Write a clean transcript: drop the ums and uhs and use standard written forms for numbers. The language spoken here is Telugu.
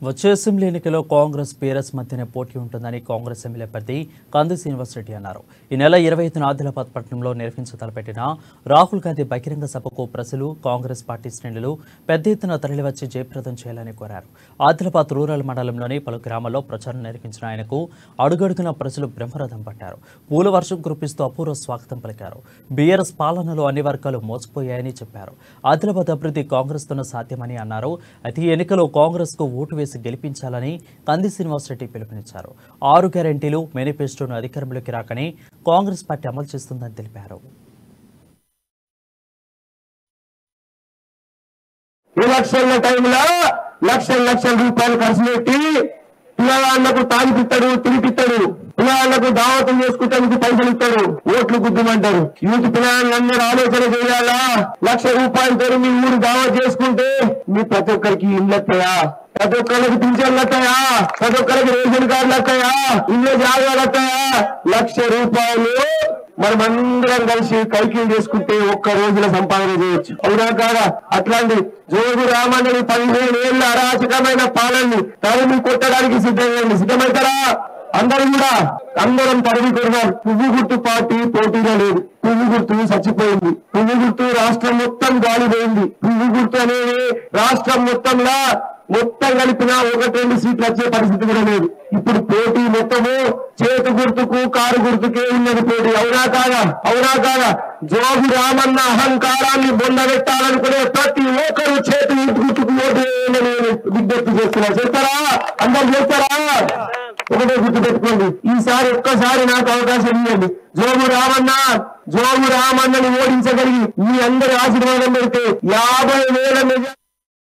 వచ్చే అసెంబ్లీ ఎన్నికల్లో కాంగ్రెస్ బీఆర్ఎస్ మధ్యనే పోటీ ఉంటుందని కాంగ్రెస్ ఎమ్మెల్యే అభ్యర్థి కంది శ్రీనివాస్ రెడ్డి అన్నారు. ఈ నెల 25న ఆదిలాబాద్ పట్టణంలో నిర్వహించతలపెట్టిన రాహుల్ గాంధీ బహిరంగ సభకు ప్రజలు, కాంగ్రెస్ పార్టీ శ్రేణులు పెద్ద ఎత్తున తరలివచ్చి జయప్రదం చేయాలని కోరారు. ఆదిలాబాద్ రూరల్ మండలంలోని పలు గ్రామాల్లో ప్రచారం నిర్వహించిన ఆయనకు అడుగడుగున ప్రజలు బ్రహ్మరథం పట్టారు. పూల వర్షం కురిపిస్తూ అపూర్వ స్వాగతం పలికారు. బీఆర్ఎస్ పాలనలో అన్ని వర్గాలు మోసపోయాయని చెప్పారు. ఆదిలాబాద్ అభివృద్ధి కాంగ్రెస్తోనే సాధ్యమని అన్నారు. అయితే ఈ ఎన్నికల్లో కాంగ్రెస్ కు ఓటు వేసి గెలిపించాలని కంది శ్రీనివాస్ రెడ్డి పిలుపునిచ్చారు. 6 గ్యారెంటీలు మేనిఫెస్టోను అధికారంలోకి రాకనే కాంగ్రెస్ పార్టీ అమలు చేస్తుందని తెలిపారు. ఎలక్షన్ల టైంలో లక్షల రూపాయలు ఖర్చు పెట్టి పిల్లగాళ్లకు తాగిపిస్తాడు, తిరిగిపిస్తాడు, పిల్లగాళ్లకు దావతం చేసుకుంటానికి పైసలు ఇస్తాడు, ఓట్లు గుద్దుమంటారు. యూత్ పిల్లలందరూ ఆలోచన చేయాలా? 1,00,000 రూపాయలతో మీ ఊరు దావత్ చేసుకుంటే మీ ప్రతి ఒక్కరికి ఇల్లు వస్తాయా? ప్రతి ఒక్కరికి పింఛన్లు వస్తాయా? ప్రతి ఒక్కరికి రేషన్ కార్డులు వస్తాయా? ఇల్లు జాగాలు వస్తాయా? 1,00,000 రూపాయలు మనమందరం కలిసి కైకిలు చేసుకుంటే ఒక్క రోజుల సంపాదన చేయొచ్చు. అవునా కాదా? అట్లాంటి జోగు రామన్నని 15 ఏళ్ల అరాచకమైన పాలనని తరిమి కొట్టడానికి సిద్ధమవుతారా? అందరం తరిమి కొడదాం. పువ్వు గుర్తు పార్టీ పోటీలో లేదు. పువ్వు గుర్తు చచ్చిపోయింది. పువ్వు గుర్తు రాష్ట్రం మొత్తం గాలిపోయింది. పువ్వు గుర్తు అనేది రాష్ట్రం మొత్తం కలిపినా 1-2 సీట్లు వచ్చే పరిస్థితి కూడా లేదు. ఇప్పుడు పోటీ మొత్తము చేతు గుర్తుకు, కారు గుర్తుకే ఉన్నది పోటీ. అవునా కాదా? జోగు రామన్న అహంకారాన్ని బొందబెట్టాలనుకునే ప్రతి ఒక్కరు చేతు గుర్తుకు ఓటు వేయాలని విజ్ఞప్తి చేస్తున్నారు. చేస్తారా? అందరు చేస్తారా? ఒకటే గుర్తు పెట్టుకోండి, ఈసారి ఒక్కసారి నాకు అవకాశం ఇవ్వండి. జోగు రామన్నని ఓడించగలిగి మీ అందరి ఆశీర్వాదం పెడితే 50,000